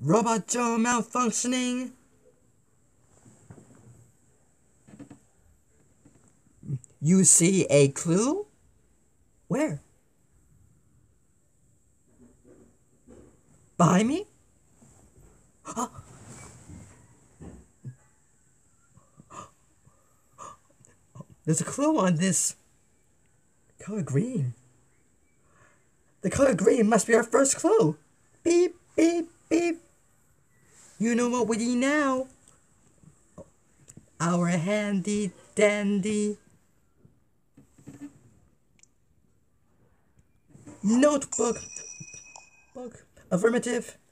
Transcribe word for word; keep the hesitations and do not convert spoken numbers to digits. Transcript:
Robot jaw malfunctioning. You see a clue? Where? Behind me? Huh? There's a clue on this color green. The color green must be our first clue. Beep, beep, beep. You know what we need now. Our handy dandy notebook. Book. Affirmative.